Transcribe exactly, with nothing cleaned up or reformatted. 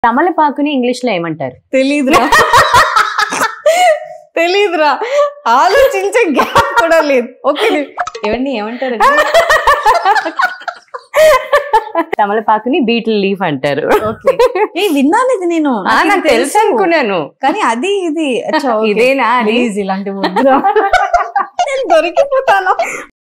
తమలపాకుని English లో ఏమంటారు? తెలీదురా తెలీదురా ఆలోచించే గ్యాప్ కూడా లేదు. ఓకే ఎవరిని ఏమంటారు? తమలపాకుని బీటిల్ లీఫ్ అంటారు. ఓకే విన్నాను ఇది, నేను నాకు తెలుసు అనుకున్నాను కానీ అది ఇది ఇదేనా? ఇలాంటి దొరికిపోతాను.